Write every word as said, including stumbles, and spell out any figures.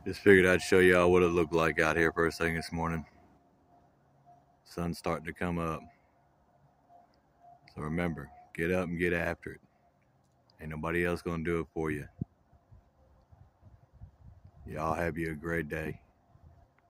Just figured I'd show y'all what it looked like out here first thing this morning. Sun's starting to come up. So remember, get up and get after it. Ain't nobody else gonna do it for you. Y'all have you a great day.